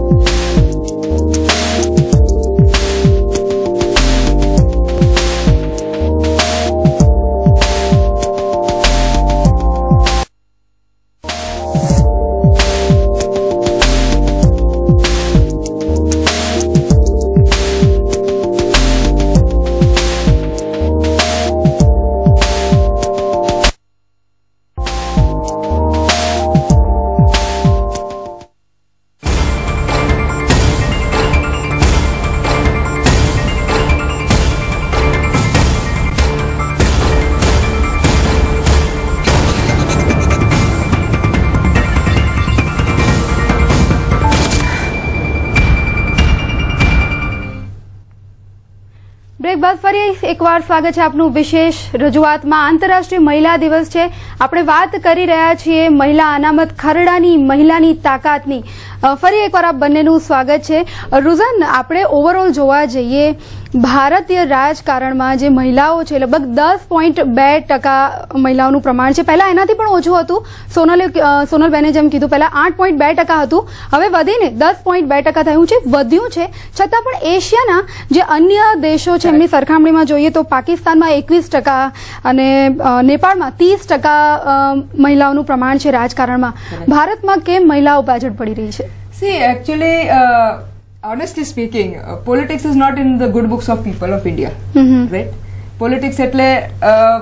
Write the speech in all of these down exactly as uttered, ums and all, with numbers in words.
Break બાદ ફરી એકવાર સ્વાગત છે આપનું વિશેષ રજૂઆતમાં. આંતરરાષ્ટ્રીય મહિલા દિવસ છે. આપણે વાત કરી રહ્યા છીએ મહિલા અનામત ખરડાની, મહિલાની તાકાતની. ફરી એકવાર આપ બંનેનું સ્વાગત છે. રુઝાન, આપણે ઓવરઓલ જોવા જઈએ ભારતીય રાજકારણમાં જે મહિલાઓ છે લગભગ દસ પોઈન્ટ બે ટકા મહિલાઓનું પ્રમાણ છે. પહેલા એનાથી પણ ઓછું હતું. સોનલે સોનલબેને જેમ કીધું પહેલા આઠ પોઈન્ટ બે ટકા હતું, હવે વધીને દસ પોઈન્ટ બે ટકા થયું છે, વધ્યું છે. છતાં પણ એશિયાના જે અન્ય દેશો છે એમની સરખામણીમાં જોઈએ તો પાકિસ્તાનમાં એકવીસ ટકા અને નેપાળમાં ત્રીસ ટકા મહિલાઓનું પ્રમાણ છે રાજકારણમાં. ભારતમાં કેમ મહિલાઓ પાછળ પડી રહી છે? See actually honestly speaking, uh, politics is not in the good books of people of India, mm-hmm. right? Politics એટલે uh,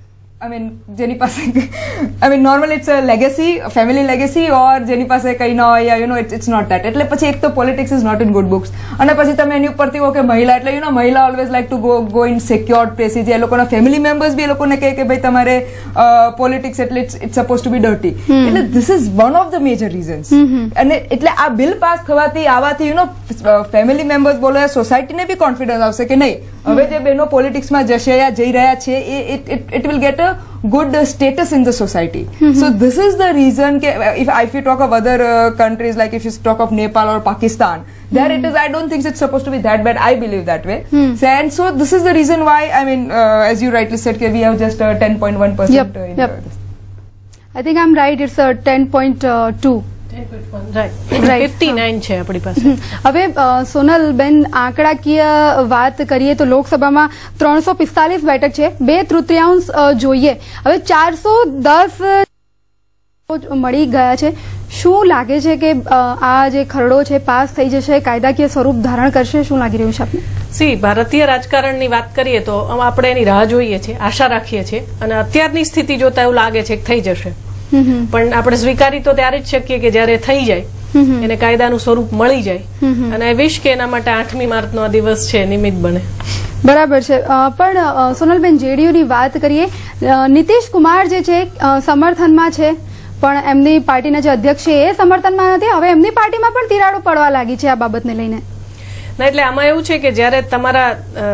I mean જેની પાસે I mean normally it's a legacy, a family legacy, or જેની પાસે કઈ ના હોય, you know, it's, it's not that. એટલે પછી એક તો politics is not in good books, અને પછી તમે એની ઉપરથી કહો કે મહિલા એટલે, you know, મહિલા always like to go go in secured places. એ લોકોના family members બી એ લોકોને કહે કે ભાઈ તમારે politics એટલે it's, it's supposed to be dirty. એટલે this is one of the major reasons. અને એટલે આ બિલ પાસ થવાથી આવાથી, you know, family members બોલે, સોસાયટીને બી કોન્ફિડન્સ આવશે કે નહીં હવે જે બહેનો પોલિટિક્સમાં જશે યા જઈ રહ્યા છે એ it will get a good uh, status in the society. Mm-hmm. So this is the reason ke, if, if you talk of other uh, countries, like if you talk of Nepal or Pakistan, there mm-hmm. it is, I don't think it's supposed to be that bad. I believe that way. Mm. So, and so this is the reason why, I mean, uh, as you rightly said, ke, we have just uh, ten point one percent. Yep, uh, in yep. Uh, I think I'm right, it's uh, ten point two. હવે સોનલબેન, આંકડાકીય વાત કરીએ તો લોકસભામાં ત્રણસો પિસ્તાલીસ બેઠક છે, બે તૃતીયાંશ જોઈએ, હવે ચારસો દસ મળી ગયા છે. શું લાગે છે કે આ જે ખરડો છે પાસ થઈ જશે, કાયદાકીય સ્વરૂપ ધારણ કરશે? શું લાગી રહ્યું છે આપને? સી, ભારતીય રાજકારણની વાત કરીએ તો આપણે એની રાહ જોઈએ છીએ, આશા રાખીએ છીએ, અને અત્યારની સ્થિતિ જોતા એવું લાગે છે કે થઈ જશે. પણ આપણે સ્વીકારી તો ત્યારે જ શકીએ કે જયારે થઈ જાય, એને કાયદાનું સ્વરૂપ મળી જાય. અને આઈ વિશ કે એના માટે આઠમી માર્ચનો આ દિવસ છે નિમિત્ત બને. બરાબર છે. પણ સોનલબેન, જેડીયુની વાત કરીએ, નીતિશ કુમાર જે છે સમર્થનમાં છે, પણ એમની પાર્ટીના જે અધ્યક્ષ છે એ સમર્થનમાં નથી. હવે એમની પાર્ટીમાં પણ તિરાડો પડવા લાગી છે આ બાબતને લઈને. ના, એટલે આમાં એવું છે કે જયારે તમારા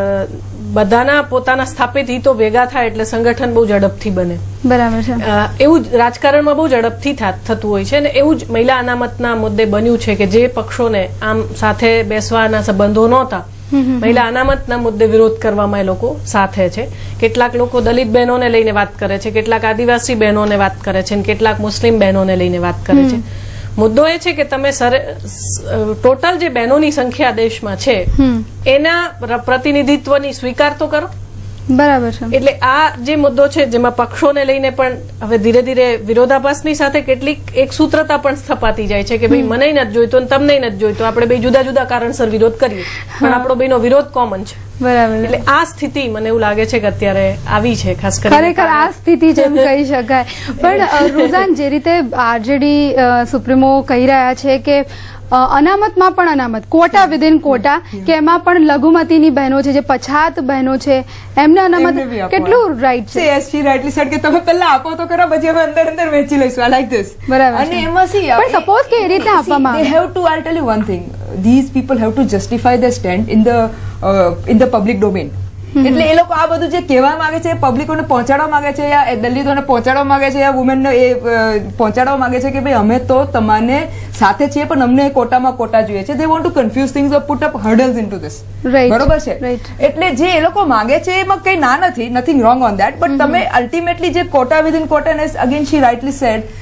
બધાના પોતાના સ્થાપિત હિતો ભેગા થાય એટલે સંગઠન બહુ ઝડપથી બને. બરાબર છે. એવું જ રાજકારણમાં બહુ ઝડપથી થતું હોય છે, અને એવું જ મહિલા અનામતના મુદ્દે બન્યું છે કે જે પક્ષોને આમ સાથે બેસવાના સંબંધો નહોતા, મહિલા અનામતના મુદ્દે વિરોધ કરવામાં એ લોકો સાથે છે. કેટલાક લોકો દલિત બહેનોને લઈને વાત કરે છે, કેટલાક આદિવાસી બહેનોને વાત કરે છે, અને કેટલાક મુસ્લિમ બહેનોને લઈને વાત કરે છે. મુદ્દો એ છે કે તમે ટોટલ જે બહેનોની સંખ્યા દેશમાં છે એના પ્રતિનિધિત્વની સ્વીકાર તો કરો. બરાબર છે. એટલે આ જે મુદ્દો છે જેમાં પક્ષોને લઈને પણ હવે ધીરે ધીરે વિરોધાભાસની સાથે કેટલીક એક સૂત્રતા પણ સ્થપાતી જાય છે કે ભાઈ મને નથી જોઈતો ને તમને નથી જોઈતો, આપણે બે જુદા જુદા કારણસર વિરોધ કરીએ, પણ આપણો બેનો વિરોધ કોમન છે. બરાબર. એટલે આ સ્થિતિ મને એવું લાગે છે કે અત્યારે આવી છે, ખાસ કરીને ખરેખર આ સ્થિતિ જેમ કહી શકાય. પણ રુઝાન, જે રીતે આરજેડી સુપ્રીમો કહી રહ્યા છે કે અનામતમાં પણ અનામત, કોટા વિધિન કોટા, કે એમાં પણ લઘુમતીની બહેનો છે, જે પછાત બહેનો છે, એમને અનામત કેટલું રાઈટ છે? એસ જી રાઇટલી સેડ કે તમે પહેલા આપો તો ખરા, પછી અમે અંદર અંદર વેચી લઈશું. I like this. બરાબર. અને એમાં સી, પણ સપોઝ કે એ રીતે આપવામાં આવે, they have to, I'll tell you one thing, these people have to justify their stand in the uh, in the public domain. એટલે એ લોકો આ બધું જે કહેવા માંગે છે, પબ્લિકોને પહોંચાડવા માંગે છે, યા દલિતોને પહોંચાડવા માંગે છે, યા વુમેનને એ પહોંચાડવા માંગે છે કે ભાઈ અમે તો તમને સાથે છીએ પણ અમને કોટામાં કોટા જોઈએ છે. They want to confuse things or put up hurdles into this. બરોબર છે. એટલે જે એ લોકો માંગે છે એમાં કઈ ના નથી, nothing wrong on that, but તમે અલ્ટિમેટલી જે quota within quota, again she rightly said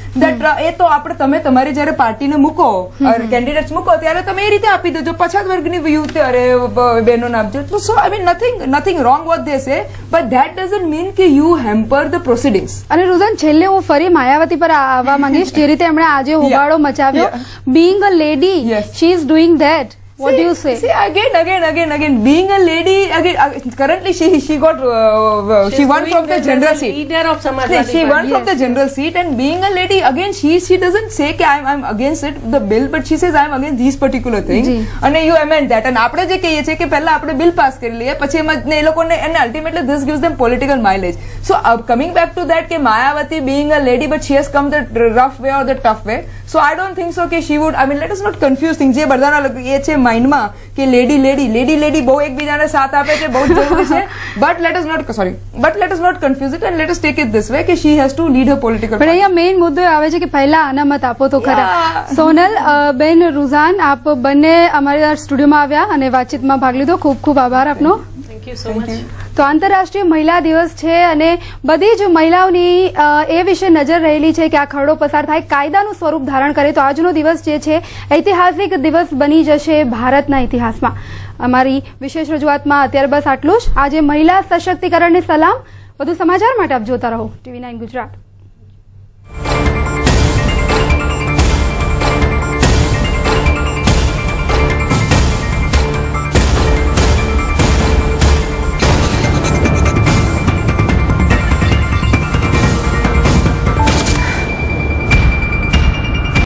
that એ તો આપણે તમે તમારી જયારે પાર્ટીને મૂકો કેન્ડિડેટ્સ મૂકો ત્યારે તમે એ રીતે આપી દેજો પછાત વર્ગની યુવતી અરે બહેનો આપજો તો so I mean nothing nothing wrong what they say but that doesn't mean કે યુ હેમ્પર ધ પ્રોસિડિંગ્સ. અને રુઝાન છેલ્લે હું ફરી માયાવતી પર આવવા માંગીશ જે રીતે એમણે આજે હોબાળો મચાવ્યો being a lady she is doing that. What do you say? See again, again, again, again. Being a lady, again, uh, currently she she got uh, uh, she won from the general seat. Leader of Samajwadi she won Party. from the general seat, and being a lady, again, she she doesn't say that I'm I'm against it the bill, but she says I'm against these particular things. And you amend that. And આપણે જે કહીએ છીએ કે પહેલા આપણે bill pass કરી લઈએ પછી એમાં એ લોકોને અને ultimately this gives them political mileage. So uh, coming back to that કે Mayawati being a lady, but she has come the rough way or the tough way. So I don't think so કે she would. I mean, let us not confuse things. જે બધાના એ છે માઇન્ડમાં કે lady lady lady lady બહુ એકબીજાને સાથ આપે છે બહુ જરૂરી છે but let us not sorry but let us not confuse it and let us take it this way કે she has to lead her political. પણ અહીંયા મેઇન મુદ્દો આવે છે કે પહેલા અનામત આપો તો ખરા. સોનલ બેન રુઝાન આપ બંને અમારા સ્ટુડિયોમાં આવ્યા અને વાતચીતમાં ભાગ લીધો. ખૂબ ખૂબ આભાર આપનો. Thank you so much. તો આંતરરાષ્ટ્રીય મહિલા દિવસ છે અને બધી જ મહિલાઓની એ વિશે નજર રહેલી છે કે આ ખરડો પસાર થાય કાયદાનું સ્વરૂપ ધારણ કરે તો આજનો દિવસ જે છે ઐતિહાસિક દિવસ બની જશે ભારતના ઇતિહાસમાં. અમારી વિશેષ રજૂઆતમાં અત્યારે બસ આટલું જ. આજે મહિલા સશક્તિકરણની સલામ. વધુ સમાચાર માટે આપ જોતા રહો ટીવી નાઇન ગુજરાત.